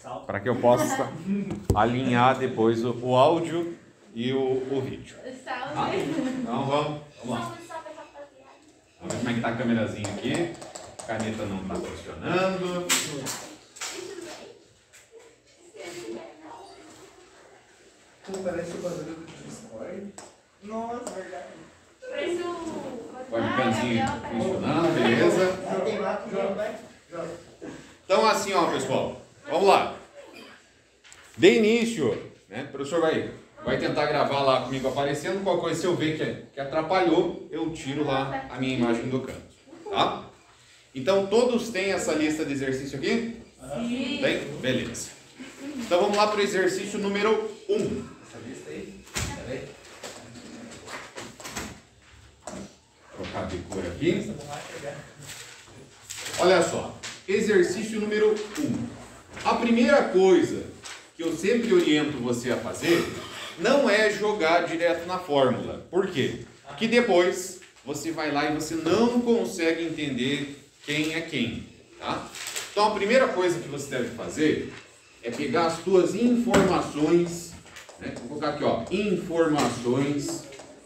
para que eu possa alinhar depois o áudio e o vídeo. Tá? Então vamos lá. Vamos ver como é que tá a câmerazinha aqui. A caneta não está funcionando. Parece o barulho do Discord. Nossa, verdade. Parece o Webcamzinho funcionando, beleza? Tem lá, joga. Então assim, ó, pessoal. Vamos lá. De início, né? O professor vai tentar gravar lá comigo aparecendo. Qualquer coisa, se eu ver que atrapalhou, eu tiro lá a minha imagem do canto. Tá? Então todos têm essa lista de exercício aqui? Sim. Tem? Beleza. Então vamos lá para o exercício número 1. Essa lista aí? Peraí. Vou trocar de cor aqui. Olha só. Exercício número 1. A primeira coisa que eu sempre oriento você a fazer não é jogar direto na fórmula. Por quê? Porque depois você vai lá e você não consegue entender quem é quem. Tá? Então a primeira coisa que você deve fazer é pegar as suas informações, né? Vou colocar aqui, ó, informações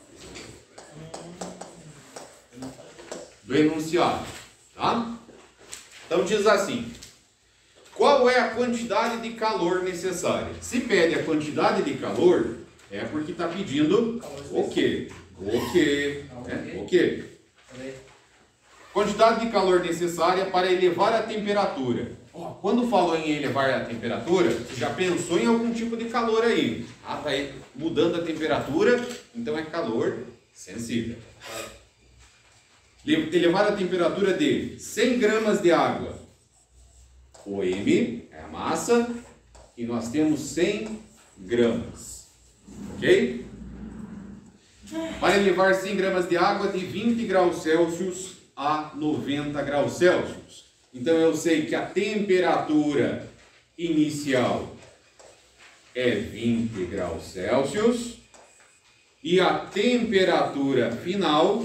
do enunciado, tá? Então diz assim: qual é a quantidade de calor necessária? Se pede a quantidade de calor, é porque está pedindo o quê? O quê? O quê? Quantidade de calor necessária para elevar a temperatura. Ó, quando falou em elevar a temperatura, você já pensou em algum tipo de calor aí. Ah, tá aí mudando a temperatura, então é calor sensível. Elevar a temperatura de 100 gramas de água. O M é a massa e nós temos 100 gramas. Ok? Para elevar 100 gramas de água de 20 graus Celsius a 90 graus Celsius. Então eu sei que a temperatura inicial é 20 graus Celsius e a temperatura final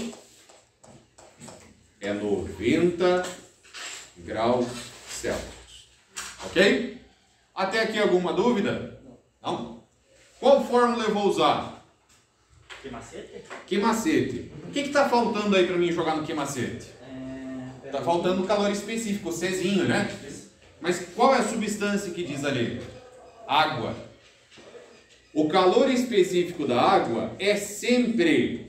é 90 graus Celsius. Ok? Até aqui alguma dúvida? Não? Qual fórmula eu vou usar? Que macete? Que macete? O que está faltando aí para mim jogar no que macete? Está faltando um calor específico, o Czinho, né? Mas qual é a substância que diz ali? Água. O calor específico da água é sempre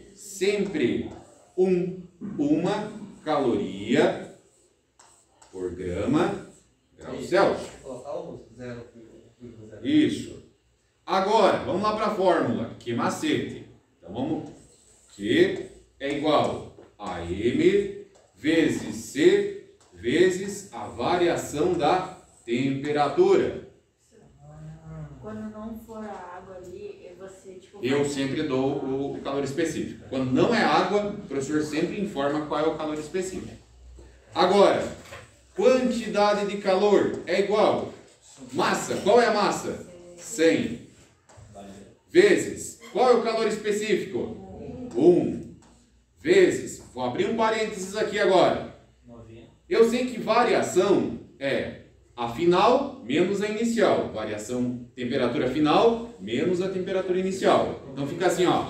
uma caloria por grama grau Celsius. Colocar o 0,0. Isso. Agora, vamos lá para a fórmula. Que macete? Então vamos. Q é igual a M vezes C vezes a variação da temperatura. Quando não for a água ali, você tipo. Eu sempre dou o calor específico. Quando não é água, o professor sempre informa qual é o calor específico. Agora, quantidade de calor é igual. Massa, qual é a massa? 100. Vezes, qual é o calor específico? 1. Vezes, vou abrir um parênteses aqui agora. Eu sei que variação é a final menos a inicial. Variação, temperatura final menos a temperatura inicial. Então fica assim, ó.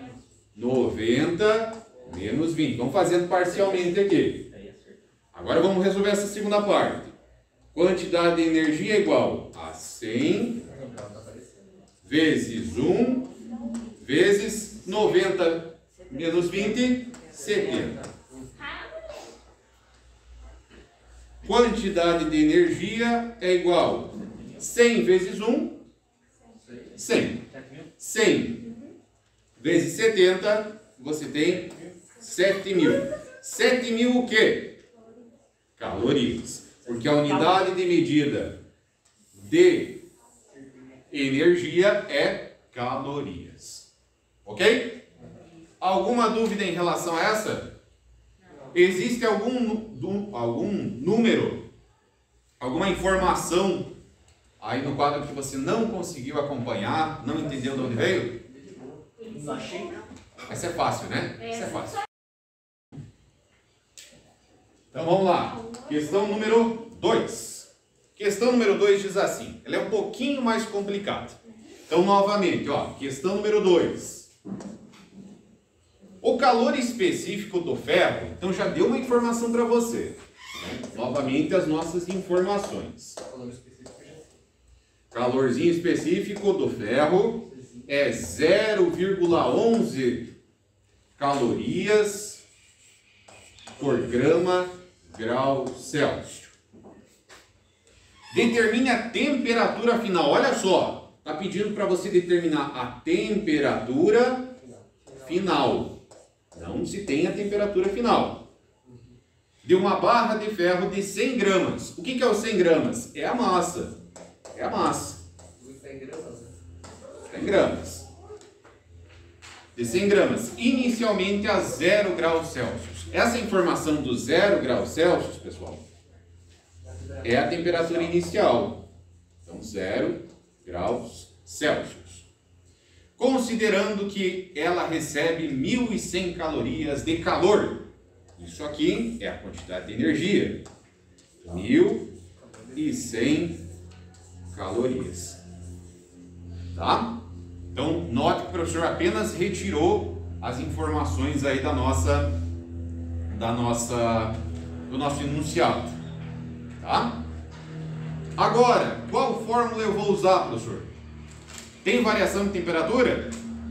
90 menos 20. Vamos fazendo parcialmente aqui. Agora vamos resolver essa segunda parte. Quantidade de energia é igual a 100 vezes 1 vezes 90 menos 20, 70. Quantidade de energia é igual 100 vezes 1, 100. 100 vezes 70, você tem 7.000. 7.000 o quê? Calorias. Porque a unidade de medida de energia é calorias. Ok? Alguma dúvida em relação a essa? Existe algum número, alguma informação aí no quadro que você não conseguiu acompanhar, não entendeu de onde veio? Não achei. Essa é fácil, né? Essa é fácil. Então vamos lá. Questão número 2. Questão número 2 diz assim, ela é um pouquinho mais complicada. Então, novamente, ó, questão número 2. O calor específico do ferro, então já deu uma informação para você. Né? Novamente, as nossas informações. Calorzinho específico do ferro é 0,11 calorias por grau Celsius. Determine a temperatura final. Olha só, está pedindo para você determinar a temperatura final. Não se tem a temperatura final. De uma barra de ferro de 100 gramas. O que é os 100 gramas? É a massa. É a massa. 100 gramas. De 100 gramas. Inicialmente a 0 graus Celsius. Essa informação do 0 graus Celsius, pessoal, é a temperatura inicial. Então, 0 graus Celsius. Considerando que ela recebe 1.100 calorias de calor. Isso aqui é a quantidade de energia. 1.100 calorias. Tá? Então, note que o professor apenas retirou as informações aí do nosso enunciado. Tá? Agora, qual fórmula eu vou usar, professor? Tem variação de temperatura?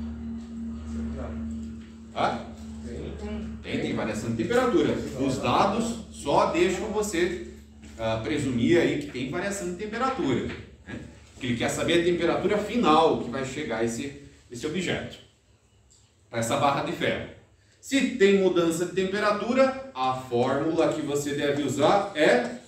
Tá? Tem variação de temperatura. Os dados só deixam você presumir aí que tem variação de temperatura. Né? Porque ele quer saber a temperatura final que vai chegar esse objeto. Para essa barra de ferro. Se tem mudança de temperatura, a fórmula que você deve usar é...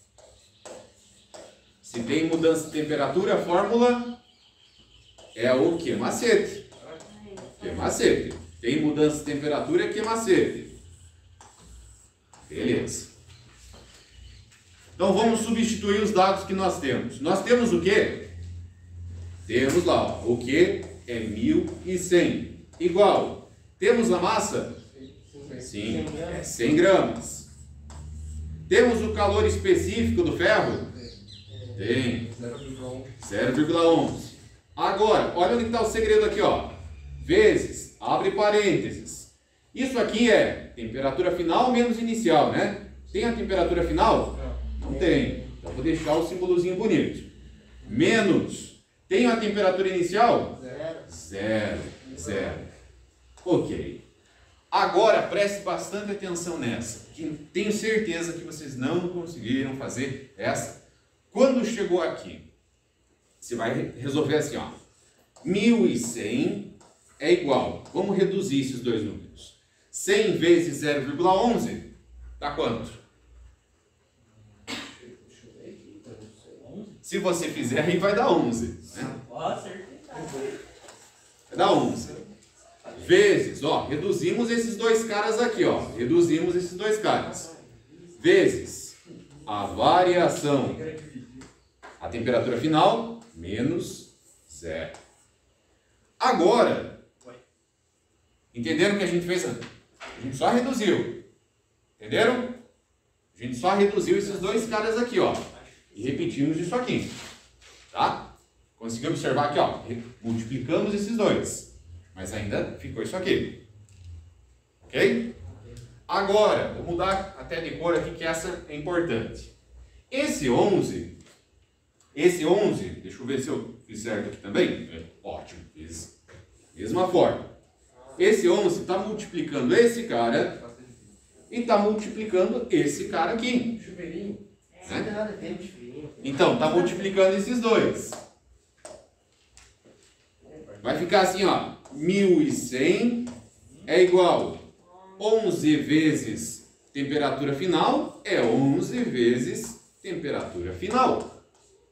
Se tem mudança de temperatura, a fórmula é o que? Macete. Que macete. Tem mudança de temperatura, é que macete. Beleza. Então vamos substituir os dados que nós temos. Nós temos o quê? Temos lá, ó, o que é 1.100. Igual. Temos a massa? Sim, é 100 gramas. Temos o calor específico do ferro? Tem. 0,11. Agora, olha onde está o segredo aqui, ó. Vezes, abre parênteses. Isso aqui é temperatura final menos inicial, né? Tem a temperatura final? Não tem. Então vou deixar o símbolozinho bonito. Menos. Tem a temperatura inicial? Zero. Ok. Agora preste bastante atenção nessa. Que tenho certeza que vocês não conseguiram fazer essa. Quando chegou aqui, você vai resolver assim, ó. 1.100 é igual. Vamos reduzir esses dois números. 100 vezes 0,11 dá quanto? Se você fizer aí vai dar 11. Né? Vai dar 11. Vezes, ó, reduzimos esses dois caras aqui, ó. Reduzimos esses dois caras. Vezes a variação, a temperatura final, menos 0. Agora, entenderam o que a gente fez? A gente só reduziu. Entenderam? A gente só reduziu esses dois caras aqui, ó. E repetimos isso aqui. Tá? Conseguiu observar aqui, ó. Multiplicamos esses dois. Mas ainda ficou isso aqui. Ok? Agora, vou mudar até de cor aqui, que essa é importante. Esse 11, deixa eu ver se eu fiz certo aqui também. Ótimo, fiz. Mesma forma. Esse 11 está multiplicando esse cara e está multiplicando esse cara aqui. Chuveirinho. Né? Então, está multiplicando esses dois. Vai ficar assim, ó. 1.100 é igual 11 vezes temperatura final é 11 vezes temperatura final.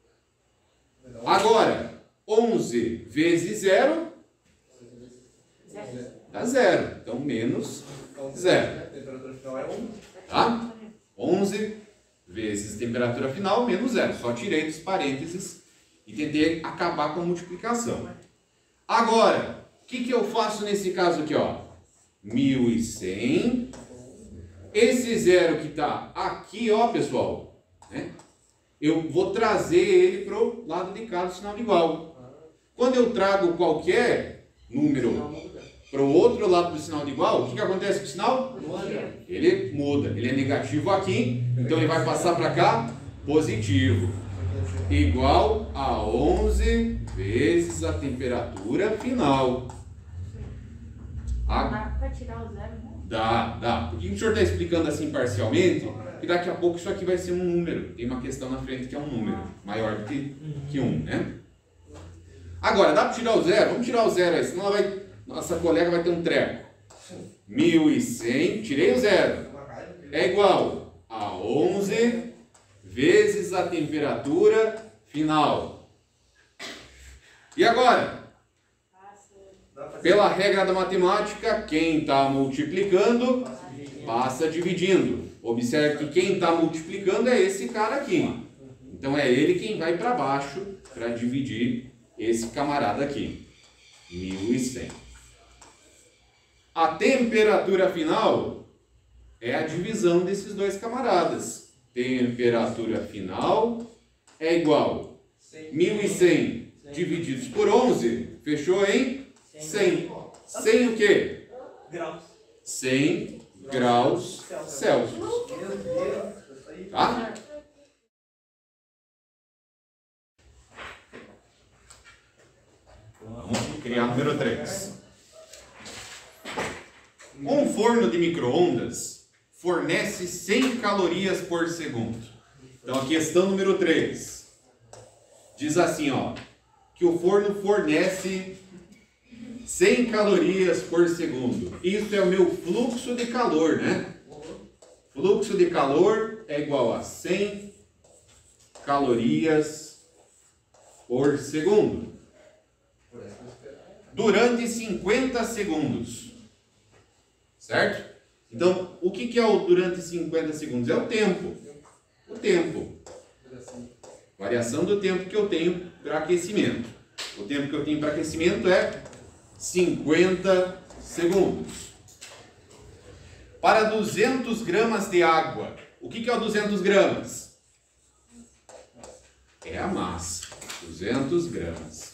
Agora, 11 vezes 0 dá 0. Então, menos 0. A temperatura final é 1. Tá? 11 vezes temperatura final menos 0. Só tirei dos parênteses e tentei acabar com a multiplicação. Agora, o que eu faço nesse caso aqui, ó? 1.100. Esse 0 que está aqui, ó, pessoal, né? eu vou trazer ele para o lado de cá do sinal de igual. Quando eu trago qualquer número para o outro lado do sinal de igual, o que acontece com o sinal? Ele muda. Ele é negativo aqui, então ele vai passar para cá, positivo. Igual a 11 vezes a temperatura final. Dá para tirar o zero, né? Dá. Por que o senhor está explicando assim parcialmente? Porque daqui a pouco isso aqui vai ser um número. Tem uma questão na frente que é um número maior do que 1, né? Agora, dá para tirar o zero? Vamos tirar o zero aí, senão nossa colega vai ter um treco. 1100, tirei o zero. É igual a 11 vezes a temperatura final. E agora? Pela regra da matemática, quem está multiplicando, passa dividindo. Observe que quem está multiplicando é esse cara aqui. Então é ele quem vai para baixo para dividir esse camarada aqui. 1100. A temperatura final é a divisão desses dois camaradas. Temperatura final é igual a 1100 divididos por 11, fechou em 100. 100 o quê? Graus. 100 graus Celsius. Tá? Vamos criar o número 3. Um forno de micro-ondas fornece 100 calorias por segundo. Então a questão número 3 diz assim, ó, que o forno fornece 100 calorias por segundo. Isso é o meu fluxo de calor, né? Fluxo de calor é igual a 100 calorias por segundo. Durante 50 segundos. Certo? Então, o que é o durante 50 segundos? É o tempo. O tempo. Variação do tempo que eu tenho para aquecimento. O tempo que eu tenho para aquecimento é 50 segundos. Para 200 gramas de água. O que é o 200 gramas? É a massa. 200 gramas.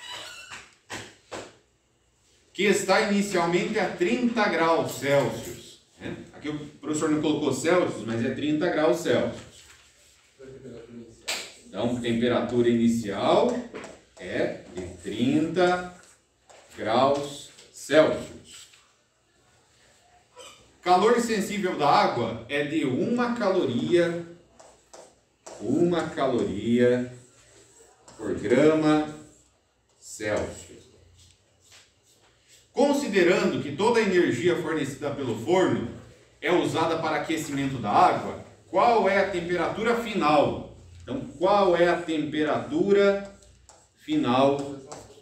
Que está inicialmente a 30 graus Celsius. Né? Aqui o professor não colocou Celsius, mas é 30 graus Celsius. Então, temperatura inicial é de 30 graus Celsius. Calor sensível da água é de 1 caloria por grama Celsius. Considerando que toda a energia fornecida pelo forno é usada para aquecimento da água, qual é a temperatura final? Então, qual é a temperatura final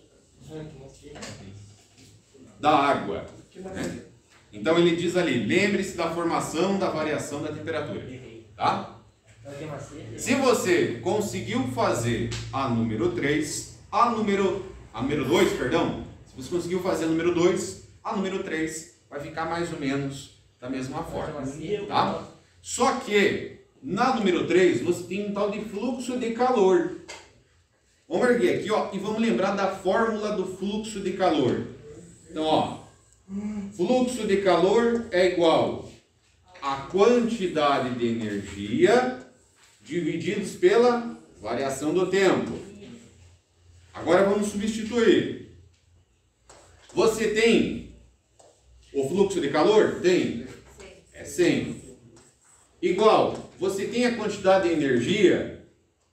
da água? Né? Então, ele diz ali, lembre-se da formação da variação da temperatura. Tá? Se você conseguiu fazer a número 3, a número 2, perdão, se você conseguiu fazer a número 2, a número 3 vai ficar mais ou menos da mesma forma. Tá? Só que, na número 3, você tem um tal de fluxo de calor. Vamos erguer aqui, ó, e vamos lembrar da fórmula do fluxo de calor. Então, ó, fluxo de calor é igual a quantidade de energia divididos pela variação do tempo. Agora vamos substituir. Você tem o fluxo de calor? Tem. É 100. Igual, você tem a quantidade de energia?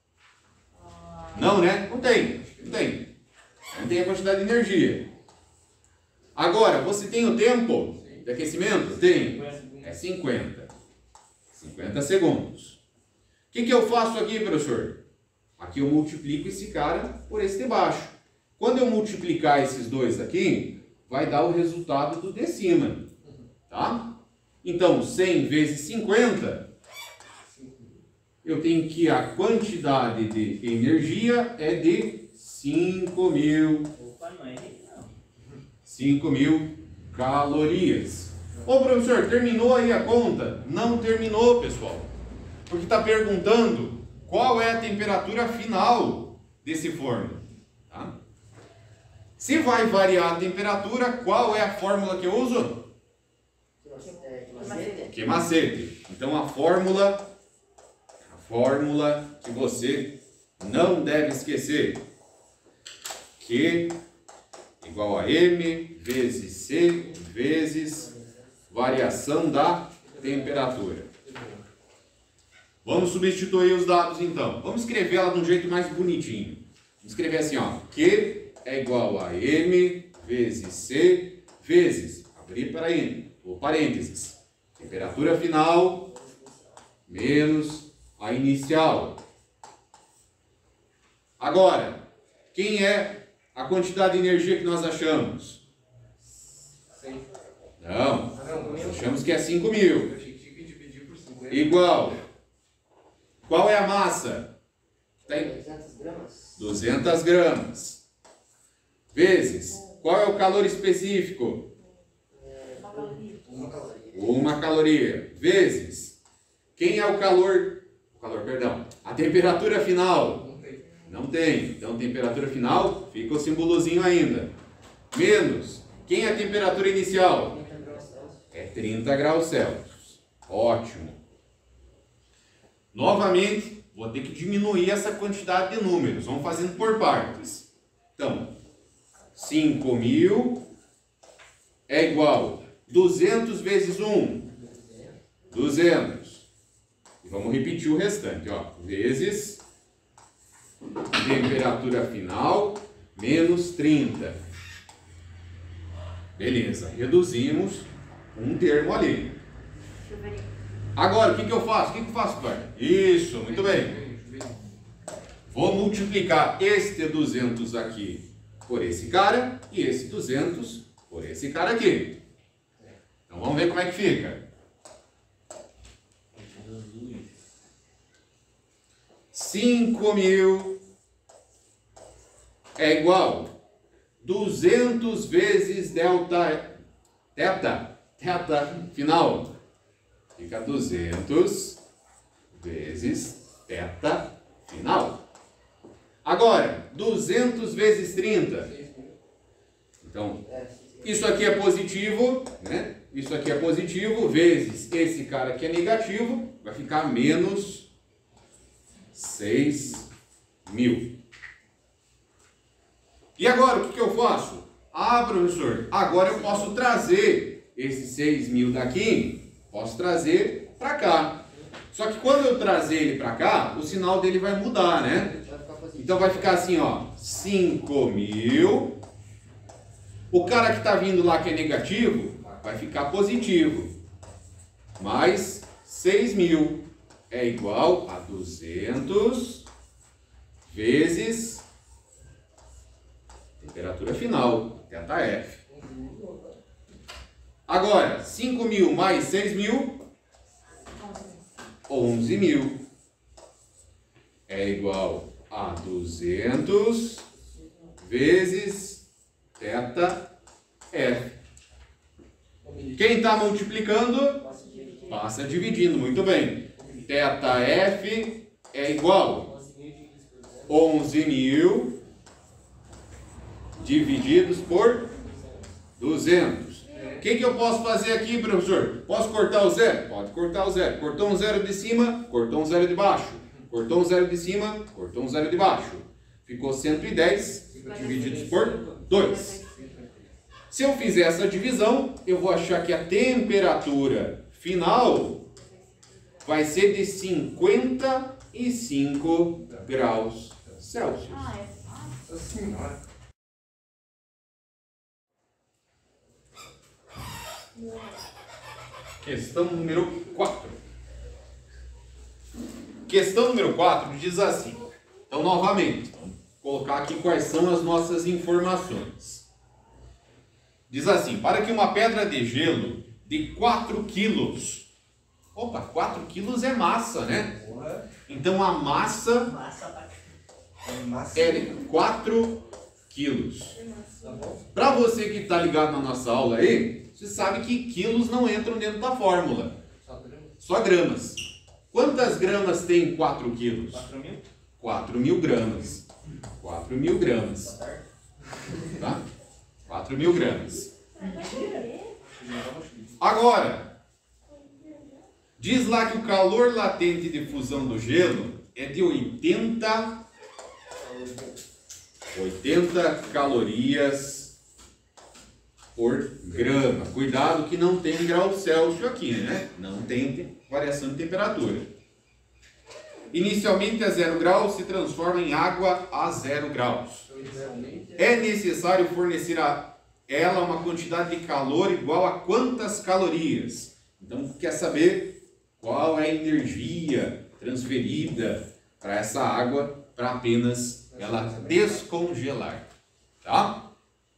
Não, né? Não tem. Não tem. Não tem a quantidade de energia. Agora, você tem o tempo de aquecimento? Tem. É 50. 50 segundos. O que eu faço aqui, professor? Aqui eu multiplico esse cara por esse de baixo. Quando eu multiplicar esses dois aqui, vai dar o resultado do de cima. Tá? Então, 100 vezes 50, eu tenho que a quantidade de energia é de 5.000. Opa, não é não. 5.000 calorias. Ô professor, terminou aí a conta? Não terminou, pessoal. Porque está perguntando qual é a temperatura final desse forno. Tá? Se vai variar a temperatura, qual é a fórmula que eu uso? Q-macete. Então a fórmula que você não deve esquecer. Q igual a M vezes C vezes variação da temperatura. Vamos substituir os dados então. Vamos escrever ela de um jeito mais bonitinho. Vamos escrever assim, ó. Q é igual a M vezes C vezes, abrir parênteses, temperatura final menos a inicial. Agora, quem é a quantidade de energia que nós achamos? Não, nós achamos que é 5.000. Eu achei que tinha que dividir por 50. Igual. Qual é a massa? Tem 200 gramas. 200 gramas. Vezes. Qual é o calor específico? Uma caloria. 1 caloria. 1 caloria. Vezes. Quem é o calor? Perdão. A temperatura final? Não tem. Não tem. Então, temperatura final, fica o simbolozinho ainda. Menos. Quem é a temperatura inicial? 30 graus Celsius. É 30 graus Celsius. Ótimo. Novamente, vou ter que diminuir essa quantidade de números. Vamos fazendo por partes. Então, 5.000 é igual 200 vezes 1. 200. E vamos repetir o restante, ó. Vezes temperatura final menos 30. Beleza, reduzimos um termo ali. Chuveiro. Agora, o que eu faço? O que eu faço, Clara? Isso, muito bem. Vou multiplicar este 200 aqui por esse cara e esse 200 por esse cara aqui. Então vamos ver como é que fica. 5.000 é igual 200 vezes teta final. Fica 200 vezes teta final. Agora, 200 vezes 30. Então, isso aqui é positivo, né? Isso aqui é positivo, vezes esse cara aqui é negativo, vai ficar menos 6.000. E agora, o que eu faço? Ah, professor, agora eu posso trazer esses 6.000 daqui, posso trazer para cá. Só que quando eu trazer ele para cá, o sinal dele vai mudar, né? Então vai ficar assim, ó, 5.000. O cara que está vindo lá que é negativo, vai ficar positivo. Mais 6.000 é igual a 200 vezes temperatura final, ΔF. Agora, 5.000 mais 6.000, 11.000 é igual a 200 vezes ΔF. Quem está multiplicando? Passa dividindo, muito bem. ΔF é igual a 11.000 divididos por 200. O que eu posso fazer aqui, professor? Posso cortar o zero? Pode cortar o zero. Cortou um zero de cima, cortou um zero de baixo. Cortou um zero de cima, cortou um zero de baixo. Ficou 110 divididos por 2. Se eu fizer essa divisão, eu vou achar que a temperatura final vai ser de 55 graus Celsius. Ah, é fácil. Nossa senhora. Questão número 4. Questão número 4 diz assim. Então, novamente, vamos colocar aqui quais são as nossas informações. Diz assim, para que uma pedra de gelo de 4 quilos... Opa, 4 quilos é massa, né? Porra. Então, a massa Massa pra é de 4 quilos. Tá bom? Para você que está ligado na nossa aula aí, você sabe que quilos não entram dentro da fórmula. Só grama. Só gramas. Quantas gramas tem 4 quilos? 4.000? 4.000 gramas. 4.000 gramas. Tá? 4.000 gramas. Agora, diz lá que o calor latente de fusão do gelo é de 80 calorias por grama. Cuidado que não tem grau Celsius aqui, né? Não tem variação de temperatura. Inicialmente a 0 graus se transforma em água a 0 graus. É necessário fornecer a ela uma quantidade de calor igual a quantas calorias? Então, quer saber qual é a energia transferida para essa água para apenas ela descongelar, tá?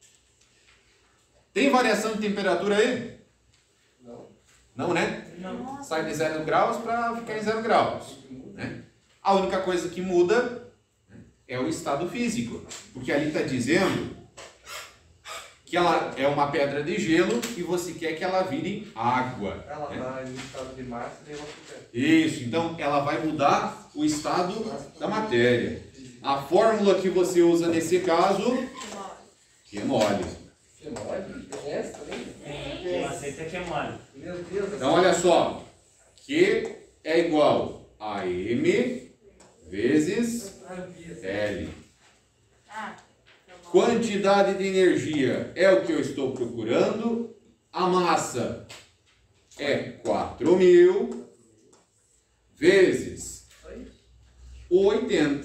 Tem variação de temperatura aí? Não. Não, né? Não. Sai de 0 graus para ficar em 0 graus, né? A única coisa que muda, né, é o estado físico, porque ali está dizendo que ela é uma pedra de gelo e você quer que ela vire água. Ela né? está em estado de massa e ela fica. Isso, então ela vai mudar o estado da matéria. A fórmula que você usa nesse caso, que é mole. Que mole? Tem essa também? Quem aceita que é mole. Meu Deus. Então olha só, Q é igual a M vezes L. Ah, Quantidade de energia é o que eu estou procurando. A massa é 4.000 vezes o 80.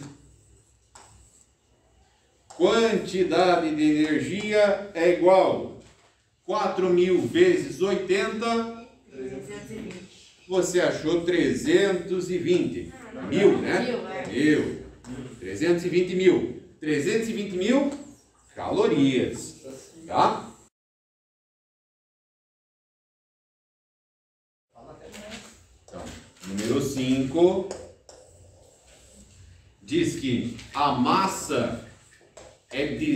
Quantidade de energia é igual 4.000 vezes 80. 320. Você achou 320 mil, né? Mil, é. Mil. 320 mil. 320 mil calorias, tá? Então, número 5 diz que a massa é de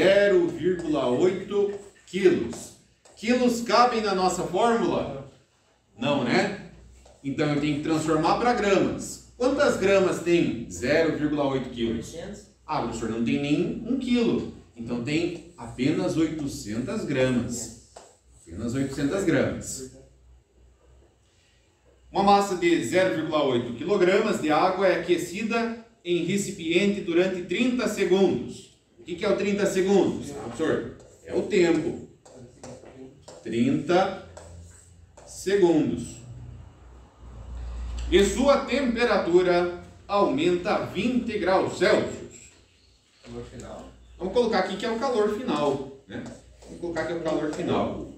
0,8 quilos. Quilos cabem na nossa fórmula? Não, né? Então eu tenho que transformar para gramas. Quantas gramas tem 0,8 quilos? Ah, professor, não tem nem 1 quilo. Então tem apenas 800 gramas. Apenas 800 gramas. Uma massa de 0,8 kg de água é aquecida em recipiente durante 30 segundos. O que é o 30 segundos? Professor, é o tempo. 30 segundos. E sua temperatura aumenta a 20 graus Celsius. No final. Vamos colocar aqui que é o calor final, né? Vamos colocar que é o calor final.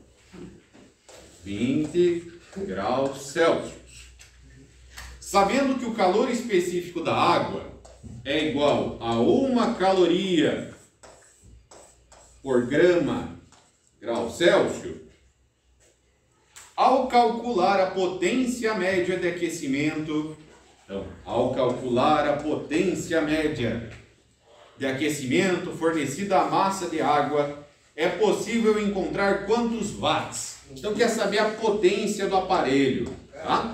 20 graus Celsius. Sabendo que o calor específico da água é igual a 1 caloria por grau Celsius, ao calcular a potência média de aquecimento, então, ao calcular a potência média de aquecimento fornecida à massa de água, é possível encontrar quantos watts. Então, quer saber a potência do aparelho, tá?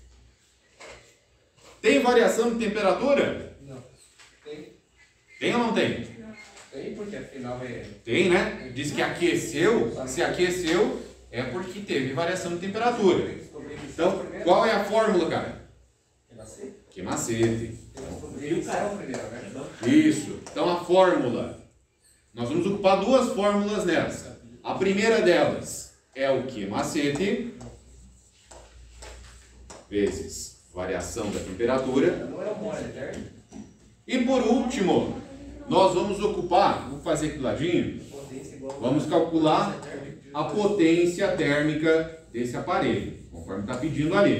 Tem variação de temperatura? Não. Tem. Tem ou não tem? Tem, porque afinal é. Tem, né? Diz que aqueceu, se aqueceu, é porque teve variação de temperatura. Então, qual é a fórmula, cara? Que macete. Isso. Então, a fórmula. Nós vamos ocupar duas fórmulas nessa. A primeira delas é o que macete vezes variação da temperatura. Não é o mole, certo? E por último, nós vamos ocupar, vou fazer aqui do ladinho, vamos calcular a potência térmica desse aparelho, conforme está pedindo ali.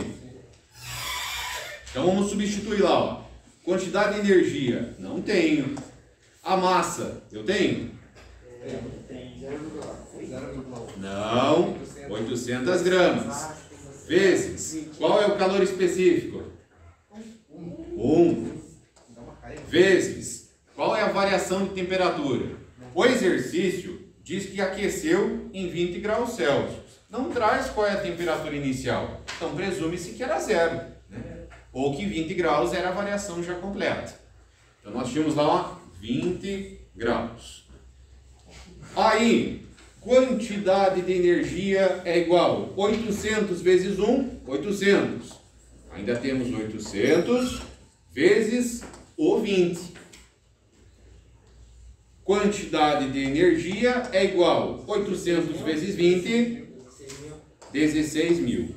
Então vamos substituir lá, ó. Quantidade de energia, não tenho. A massa, eu tenho? Não, 800 gramas. Vezes, qual é o calor específico? 1. Vezes, qual é a variação de temperatura? O exercício diz que aqueceu em 20 graus Celsius. Não traz qual é a temperatura inicial. Então presume-se que era 0. Né? ou que 20 graus era a variação já completa. Então nós tínhamos lá, ó, 20 graus. Aí, quantidade de energia é igual 800 vezes 1, 800. Ainda temos 800 vezes o 20. Quantidade de energia é igual 800 vezes 20, 16.000.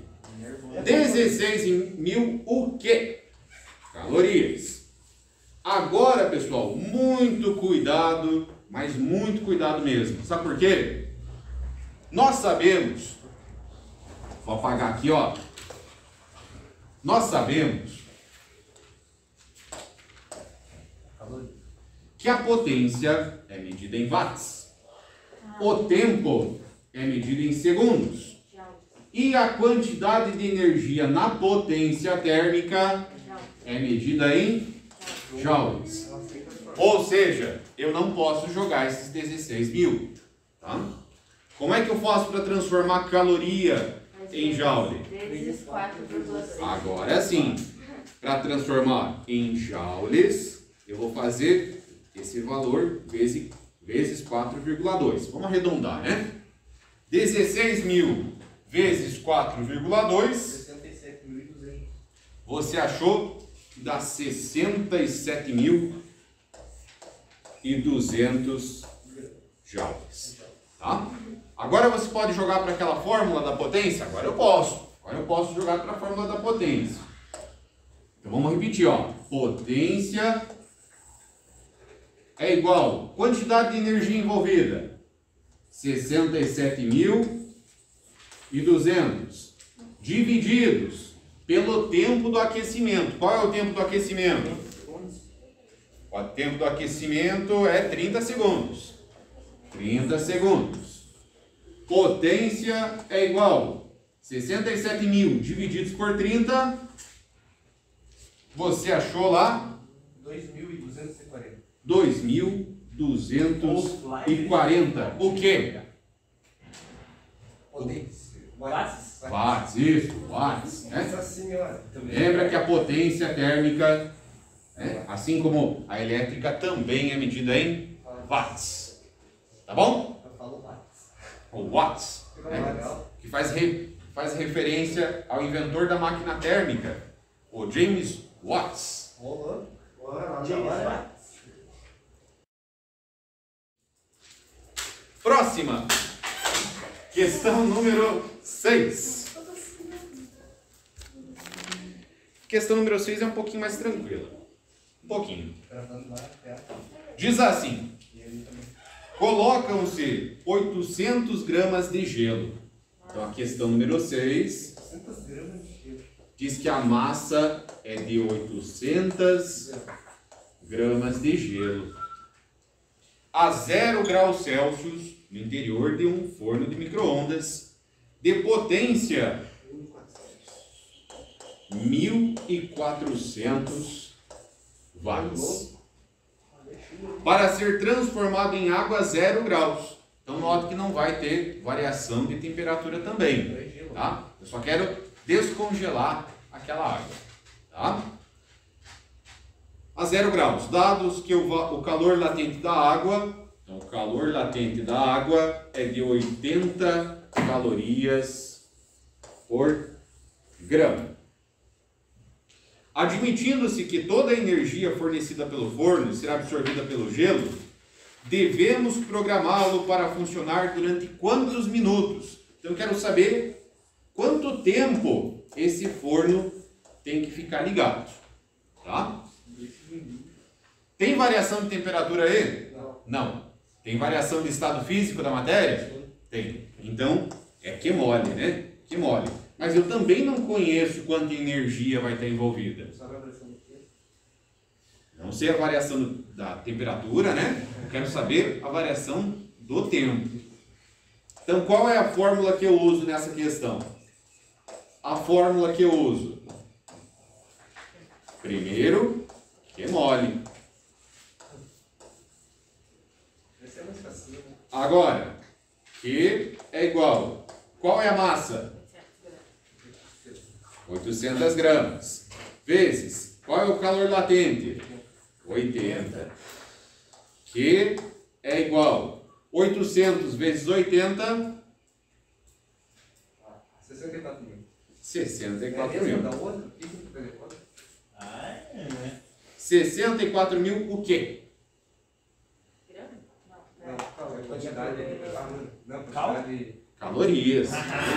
16.000 o quê? Calorias. Agora, pessoal, muito cuidado, mas muito cuidado mesmo. Sabe por quê? Nós sabemos, vou apagar aqui, ó. Nós sabemos que a potência é medida em watts. O tempo é medido em segundos. E a quantidade de energia na potência térmica é medida em joules. Ou seja, eu não posso jogar esses 16.000. Tá? Como é que eu faço para transformar caloria em joule? Vezes 4,6. Agora sim, para transformar em joules, eu vou fazer esse valor vezes 4,2. Vamos arredondar, né? 16.000 vezes 4,2. 67.200. Você achou que dá 67.200 joules. Tá? Agora você pode jogar para aquela fórmula da potência? Agora eu posso. Agora eu posso jogar para a fórmula da potência. Então vamos repetir, ó. Potência é igual quantidade de energia envolvida 67.200 divididos pelo tempo do aquecimento. Qual é o tempo do aquecimento? O tempo do aquecimento é 30 segundos. 30 segundos. Potência é igual 67.000 divididos por 30. Você achou lá? 2.240. 2.240. O quê? Potência. Watts? Watts, isso, watts. Né? Nossa senhora. Lembra que a potência térmica, né, assim como a elétrica, também é medida em watts. Tá bom? Eu falo watts. O watts, né, que faz referência ao inventor da máquina térmica, o James Watts. Rolou. James Watts. Próxima. Questão número 6. Questão número 6 é um pouquinho mais tranquila. Um pouquinho. Diz assim: colocam-se 800 gramas de gelo. Então a questão número 6 200 gramas de gelo. diz que a massa é de 800 gramas de gelo a 0 graus Celsius no interior de um forno de micro-ondas de potência 1.400 watts para ser transformado em água a 0 graus. Então note que não vai ter variação de temperatura também, tá? Eu só quero descongelar aquela água, tá? A 0 graus, dados que o calor latente da água, então o calor latente da água é de 80 calorias por grama. Admitindo-se que toda a energia fornecida pelo forno será absorvida pelo gelo, devemos programá-lo para funcionar durante quantos minutos? Então eu quero saber quanto tempo esse forno tem que ficar ligado, tá? Tem variação de temperatura aí? Não. Tem variação de estado físico da matéria? Tem. Então, é que mole, né? Que mole. Mas eu também não conheço quanta energia vai estar envolvida. Não sei a variação da temperatura, né? Eu quero saber a variação do tempo. Então, qual é a fórmula que eu uso nessa questão? A fórmula que eu uso. Primeiro, que mole. Agora, Q é igual. Qual é a massa? 800 gramas. vezes, qual é o calor latente? 80. Que é igual 800 vezes 80, 64 mil. 64 mil. Da outra? O que que eu peguei? 64 mil o quê? Não, calma, quantidade de... Não, quantidade de... Calorias.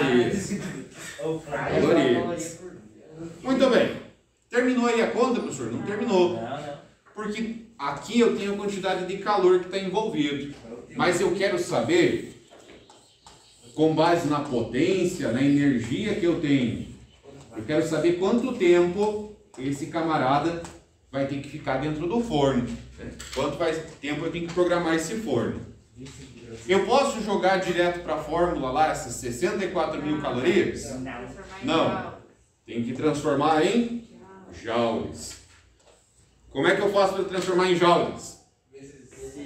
Calorias. Muito bem. Terminou aí a conta, professor? Não terminou. Porque aqui eu tenho a quantidade de calor que está envolvido. Mas eu quero saber, com base na potência, na energia que eu tenho, eu quero saber quanto tempo esse camarada vai ter que ficar dentro do forno. Quanto tempo eu tenho que programar esse forno. Eu posso jogar direto para a fórmula lá, essas 64 mil calorias? Não. Tem que transformar em joules. Como é que eu faço para transformar em joules? Vezes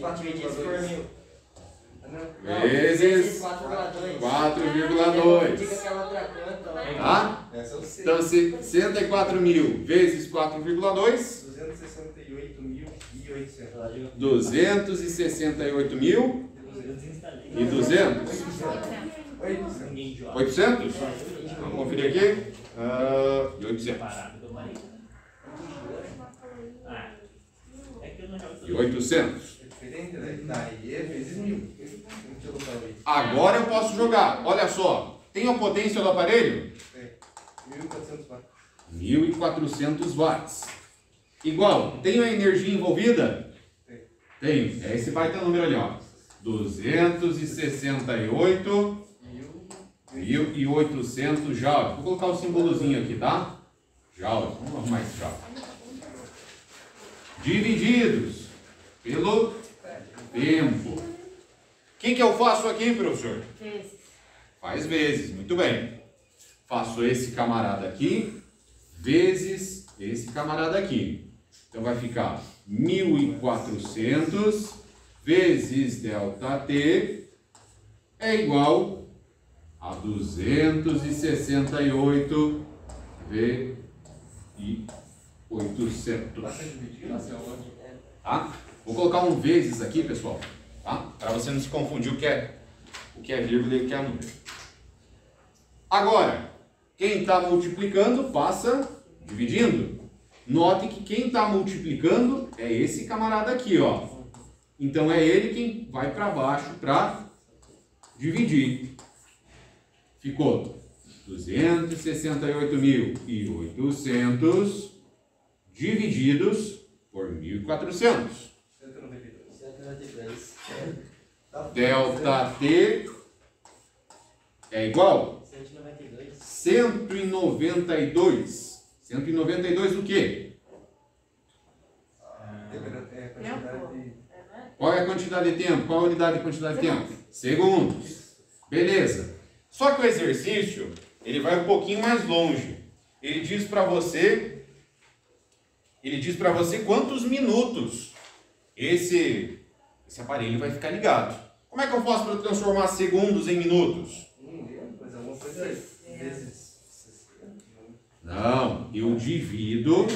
4,2. Tá? Então, 64 mil vezes 4,2. 268.800. 268.200. 800? Vamos conferir aqui. 800. E 800. Daí é vezes 1000. Agora eu posso jogar. Olha só. Tem a potência do aparelho? 1400 watts. 1400 watts. Igual. Tem a energia envolvida? Tem. É esse baita número ali, ó. 268.800 joules. Vou colocar o símbolozinho aqui, tá? Joules. Vamos arrumar esse joule. Divididos pelo tempo. O que eu faço aqui, professor? Vezes. Faz vezes. Muito bem. Faço esse camarada aqui vezes esse camarada aqui. Então vai ficar 1400 vezes ΔT é igual a 268 V e 800. Tá? Vou colocar um vezes aqui, pessoal, tá? Para você não se confundir o que é vírgula e o que é número. Agora, quem está multiplicando passa dividindo. Note que quem está multiplicando é esse camarada aqui, ó. Então é ele quem vai para baixo para dividir. Ficou 268.800 divididos por 1.400. 192. ΔT é igual 192. 192 o quê? Qual é a quantidade de tempo? Qual é a unidade de quantidade de tempo? Segundos. Beleza. Só que o exercício, ele vai um pouquinho mais longe. Ele diz para você quantos minutos esse aparelho vai ficar ligado. Como é que eu faço para transformar segundos em minutos? Mas é uma coisa vezes 60. Não, eu divido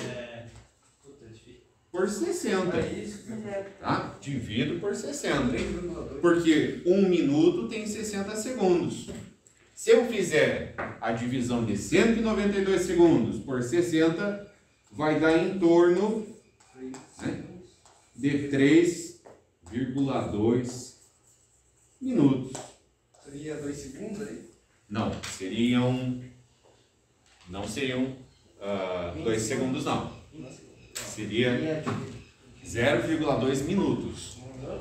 por 60. Tá? Divido por 60. Porque 1 minuto tem 60 segundos. Se eu fizer a divisão de 192 segundos por 60, vai dar em torno, né, de 3,2 minutos. Seria 2 segundos aí? Não, não seriam 2 segundos, não. Seria 0,2 minutos.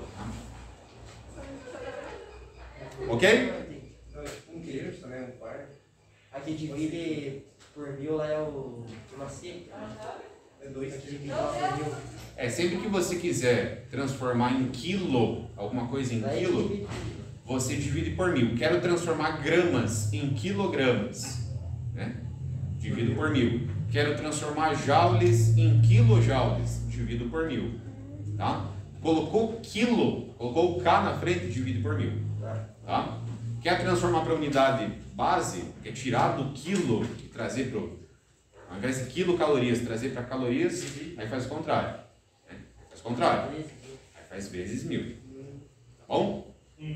Ok? Um terço, né? Um quarto. Aqui divide por 1000 lá é o macete. É 2 Aqui quilos. divide lá por 1000. É, sempre que você quiser transformar em quilo, alguma coisa em Daí quilo, divide. você divide por 1000. Quero transformar gramas em quilogramas, né? Divido por 1000. Quero transformar joules em quilojoules, divido por 1000. Tá? Colocou quilo, colocou o K na frente, divide por 1000. Tá? Quer transformar para unidade base, quer tirar do quilo e trazer Ao invés de quilocalorias, trazer para calorias, aí faz o contrário. Né? Faz o contrário. Aí faz vezes 1000. Tá bom?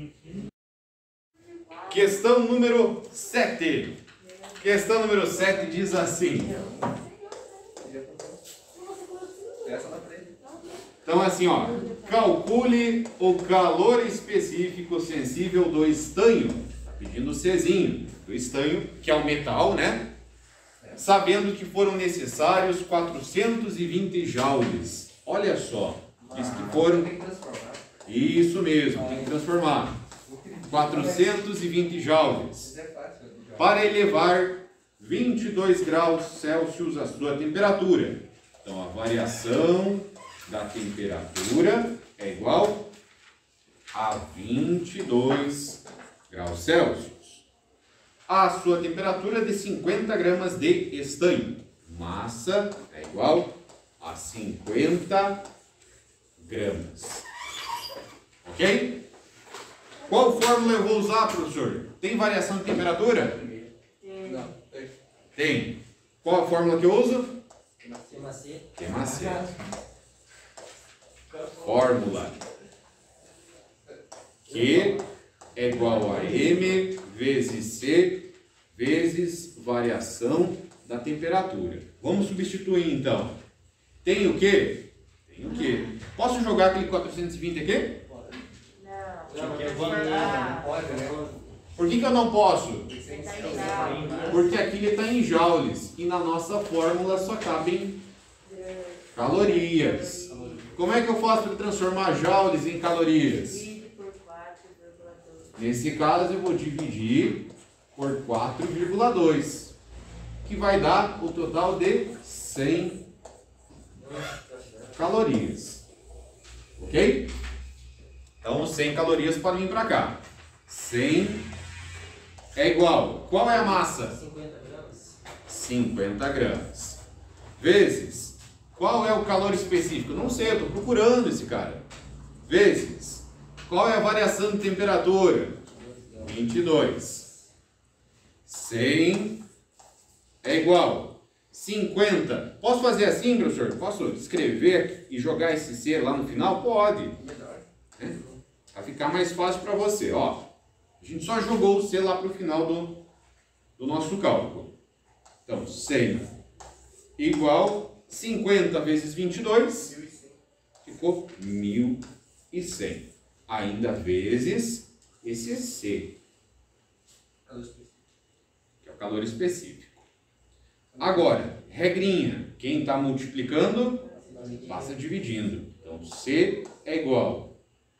Questão número 7. Questão número 7 diz assim. Então assim, ó. Calcule o calor específico sensível do estanho. Está pedindo o Czinho. Do estanho, que é o metal, né? Sabendo que foram necessários 420 joules. Olha só. Diz que foram... Isso mesmo, tem que transformar. 420 joules. Para elevar 22 graus Celsius a sua temperatura. Então, a variação da temperatura é igual a 22 graus Celsius. A sua temperatura de 50 gramas de estanho. Massa é igual a 50 gramas. Ok? Qual fórmula eu vou usar, professor? Tem variação de temperatura? Não, tem. Tem. Qual a fórmula que eu uso? TMAC. Fórmula Q é igual a M vezes C vezes variação da temperatura. Vamos substituir então. Tem o quê? Tem o quê? Posso jogar aquele 420 aqui? Não. Pode, né? Por que eu não posso? Tá Porque aqui ele está em joules e na nossa fórmula só cabem calorias. Como é que eu faço para transformar joules em calorias? Divide por 4,2. Nesse caso eu vou dividir por 4,2, que vai dar o total de 100 calorias. Ok? Então 100 calorias podem vir para cá. 100 é igual. Qual é a massa? 50 gramas. 50 gramas. Vezes. Qual é o calor específico? Não sei, eu estou procurando esse cara. Vezes. Qual é a variação de temperatura? 22. 100 é igual. 50. Posso fazer assim, professor? Posso escrever e jogar esse C lá no final? Pode. Né? Vai ficar mais fácil para você. Ó, a gente só jogou o C lá para o final do nosso cálculo. Então, 100 igual 50 vezes 22 ficou 1100. Ainda vezes esse C, que é o calor específico. Agora, regrinha, quem está multiplicando, passa dividindo. Então, C é igual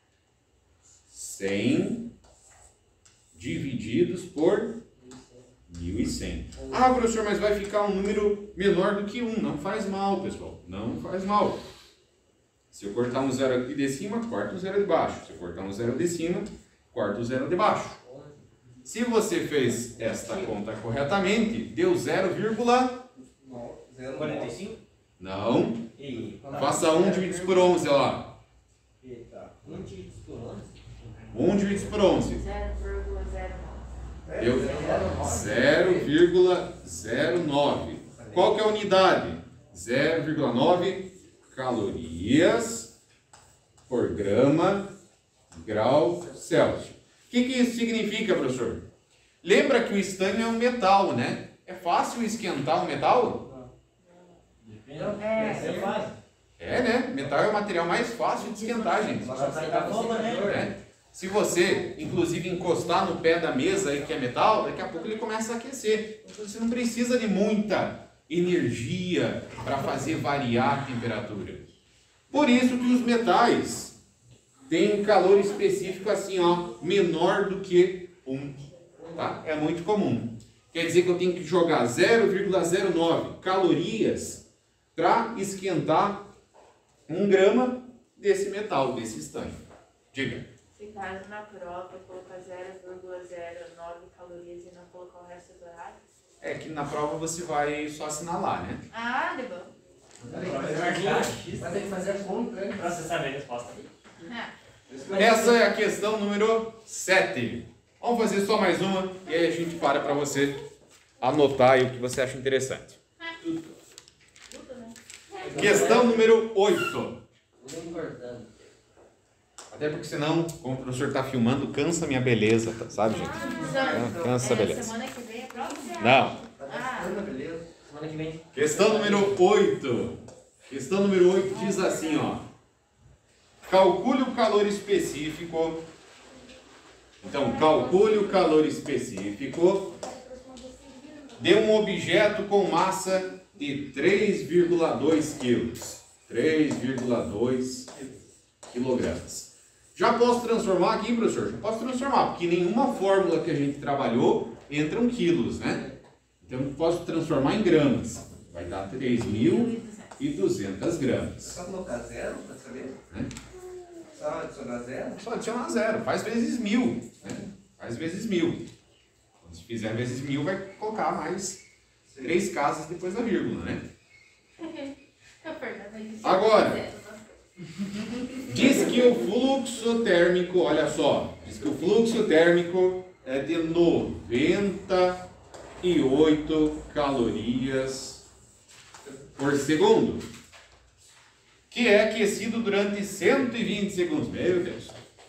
100 divididos por 1100. Ah, professor, mas vai ficar um número menor do que 1. Não faz mal, pessoal. Não faz mal. Se eu cortar um zero aqui de cima, corta um zero de baixo. Se eu cortar um zero de cima, corta um zero de baixo. Se você fez esta conta corretamente, deu 45? Não. E... Faça 1 dividido por 11 lá. Eita. 1 dividido por 11? 1 dividido por 11. 0,09. Deu 0,09. Qual que é a unidade? 0,9 calorias por grama grau Celsius. O que isso significa, professor? Lembra que o estanho é um metal, né? É fácil esquentar um metal? É fácil. É, né? Metal é o material mais fácil de esquentar, gente. É. Se você, inclusive, encostar no pé da mesa aí que é metal, daqui a pouco ele começa a aquecer. Então, você não precisa de muita energia para fazer variar a temperatura. Por isso que os metais têm um calor específico assim, ó, menor do que 1. Tá? É muito comum. Quer dizer que eu tenho que jogar 0,09 calorias para esquentar 1 grama desse metal, desse estanho. Diga. Se caso na prova colocar 0,09 calorias e não colocar o resto do horário? É que na prova você vai só assinalar, né? Ah, de bom. Vai ter que fazer a conta, né? Pra você saber a resposta. Essa é a questão número 7. Vamos fazer só mais uma e aí a gente para você anotar aí o que você acha interessante. Tudo, né? Questão número 8. Tudo importante. Até porque senão, como o professor está filmando, cansa minha beleza, tá? Sabe, gente? Cansa a beleza. Semana que vem é prova? Não. Tá gastando, beleza? Semana que vem. Questão número 8. Questão número 8 diz assim, ó. Calcule o calor específico. Então, calcule o calor específico de um objeto com massa de 3,2 quilos. 3,2 quilogramas. Já posso transformar aqui, professor? Já posso transformar, porque nenhuma fórmula que a gente trabalhou entram quilos, né? Então, posso transformar em gramas. Vai dar 3.200 gramas. Só colocar zero para saber? Né? Só adicionar zero? Só adicionar zero. Faz vezes 1.000. Né? Faz vezes 1.000. Se fizer vezes 1.000, vai colocar mais 3 casas depois da vírgula, né? Agora, diz que o fluxo térmico, olha só, diz que o fluxo térmico é de 98 calorias por segundo, que é aquecido durante 120 segundos. Meu Deus!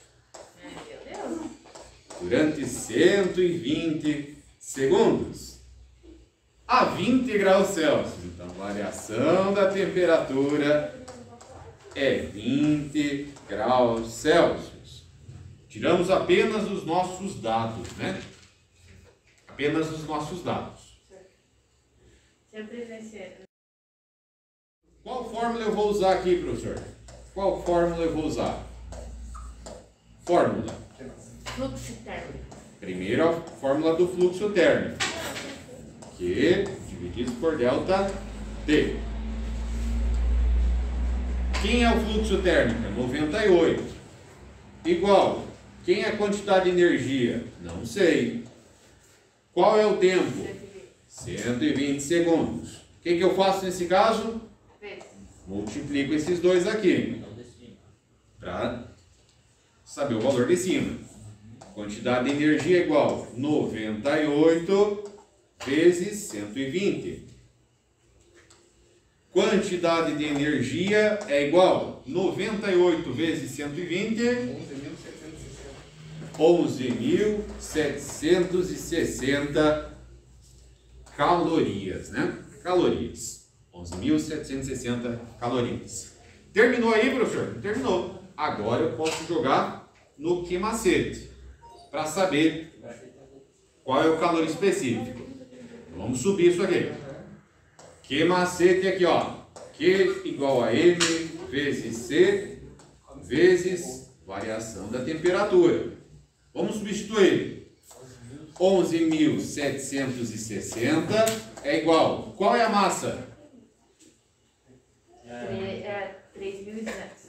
Durante 120 segundos a 20 graus Celsius. Então, variação da temperatura é 20 graus Celsius. Tiramos apenas os nossos dados, né? Apenas os nossos dados. Sempre vencer. Qual fórmula eu vou usar aqui, professor? Qual fórmula eu vou usar? Fórmula. Fluxo térmico. Primeiro, a fórmula do fluxo térmico. Q dividido por delta T. Quem é o fluxo térmico? 98. Igual. Quem é a quantidade de energia? Não sei. Qual é o tempo? 120 segundos. O que eu faço nesse caso? Multiplico esses dois aqui. Para saber o valor de cima. Quantidade de energia é igual 98 vezes 120. Quantidade de energia é igual 98 vezes 120. 11.760 calorias, né? Calorias. 11.760 calorias. Terminou aí, professor? Terminou. Agora eu posso jogar no que macete para saber qual é o calor específico. Vamos subir isso aqui. Que macete aqui, ó. Q igual a M vezes C vezes variação da temperatura. Vamos substituir. 11.760 é igual. Qual é a massa? 3.200.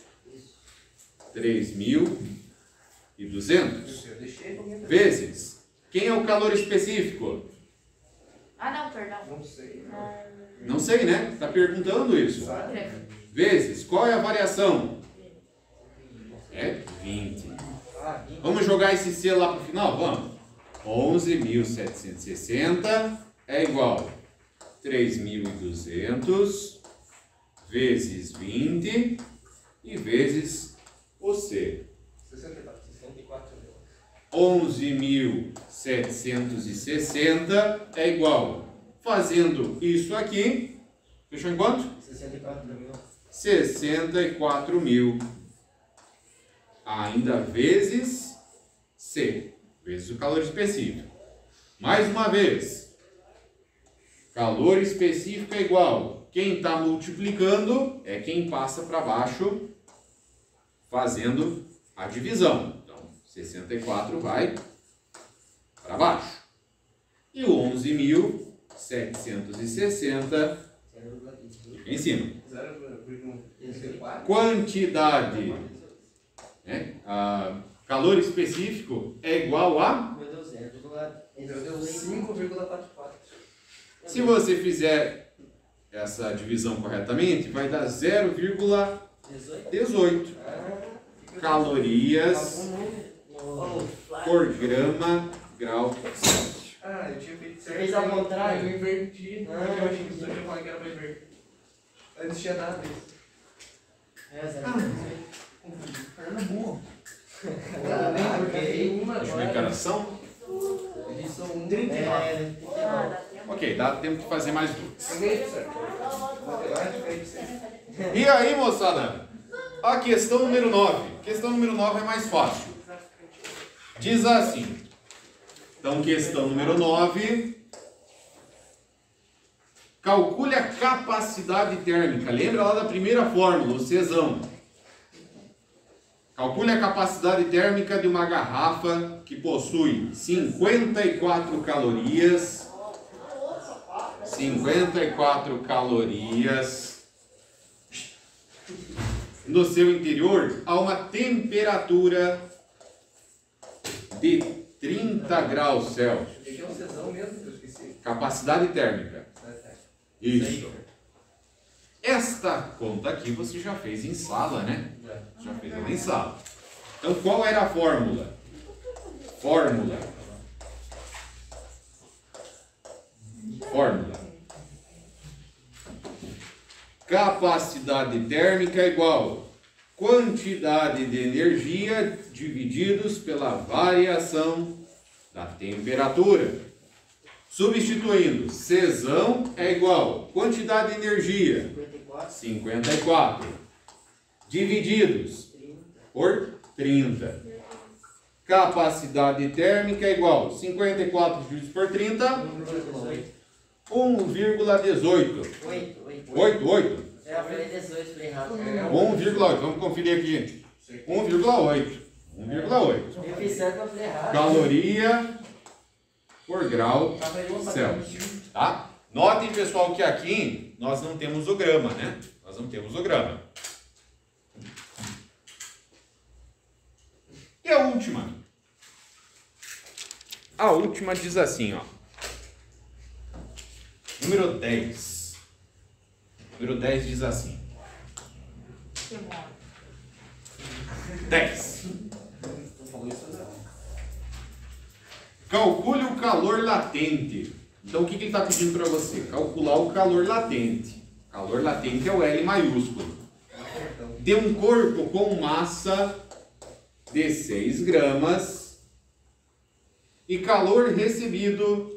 3.200 vezes. Quem é o calor específico? Ah, não, perdão. Não sei. Não sei, né? Está perguntando isso. Vezes. Qual é a variação? É 20. Vamos jogar esse C lá para o final? Vamos. 11.760 é igual a 3.200 vezes 20 e vezes o C. 11.760 é igual. Fazendo isso aqui, fechou em quanto? 64.000. Ainda vezes C, vezes o calor específico. Mais uma vez, calor específico é igual. Quem está multiplicando é quem passa para baixo fazendo a divisão. Então, 64 vai para baixo. E o 11.760 em cima. Quantidade, né? Calor específico é igual a... Meu Deus, 5,44. Se você fizer essa divisão corretamente, vai dar 0,18 calorias por grama grau Celsius. Ah, eu tinha feito Você certo. fez ao contrário? Eu inverti. Ah, Porque eu achei que eu tinha falado que era pra inverter. Antes tinha dado isso. É, 0,18. Confundi. Fernando é burro. Ah, Eu ok. peguei uma Deixa eu ver que agora. horas são. Eles são 1,39. É, Ah, dá tempo. Ok, dá tempo de fazer mais duas. Peguei isso, certo? Matemática, aí você. E aí, moçada? A questão número 9. Questão número 9 é mais fácil. Diz assim. Então, questão número 9. Calcule a capacidade térmica. Lembra lá da primeira fórmula, o Czão. Calcule a capacidade térmica de uma garrafa que possui 54 calorias. 54 calorias. No seu interior, a uma temperatura de 30 graus Celsius. O que é um Czão mesmo que eu esqueci? Capacidade térmica. Ah, tá. Isso. Esta conta aqui você já fez em sala, né? Já fez ela em sala. Então, qual era a fórmula? Fórmula. Capacidade térmica é igual quantidade de energia divididos pela variação da temperatura. Substituindo, Czão é igual quantidade de energia, 54, divididos por 30. Capacidade térmica é igual 54 divididos por 30, 1,18. 8. É, eu falei 18, falei errado. 1,8. Vamos conferir aqui, gente. 1,8. 1,8. Eu fiz certo, mas falei errado. Caloria por grau Celsius. Tá? Notem, pessoal, que aqui nós não temos o grama, né? Nós não temos o grama. E a última? A última diz assim, ó. Número 10. Número 10 diz assim. 10. Calcule o calor latente. Então, o que ele está pedindo para você? Calcular o calor latente. Calor latente é o L maiúsculo. De um corpo com massa de 6 gramas e calor recebido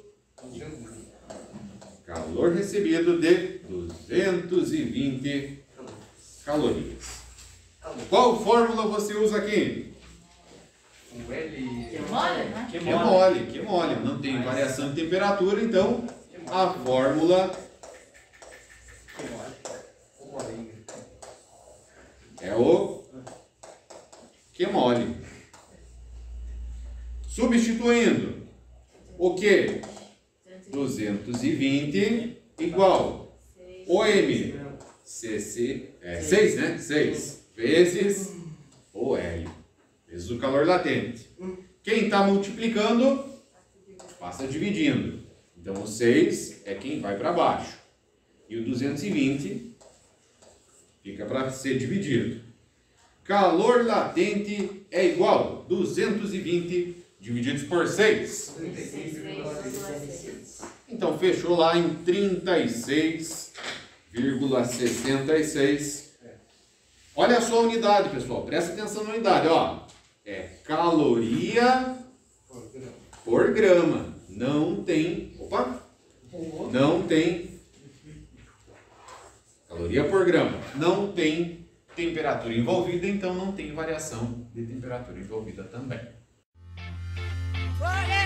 de 220 calorias. Qual fórmula você usa aqui? O L. Que mole, né? Que mole. Não tem variação de temperatura, então a fórmula é o que mole. Substituindo o que? 220 igual o M. CC, 6, né? 6 vezes o L. Vezes o calor latente. Quem está multiplicando, passa dividindo. Então, o 6 é quem vai para baixo. E o 220 fica para ser dividido. Calor latente é igual 220 divididos por 6. 36,66. Então, fechou lá em 36,66. Olha só a unidade, pessoal. Presta atenção na unidade, ó. É caloria por grama. Não tem... Opa! Não tem... Caloria por grama. Não tem temperatura envolvida, então não tem variação de temperatura envolvida também. Forever.